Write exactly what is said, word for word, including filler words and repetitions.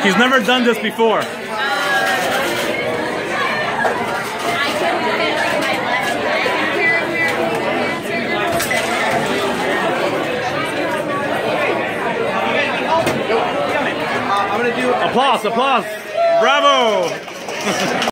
She's never done this before. Applause, applause. Bravo.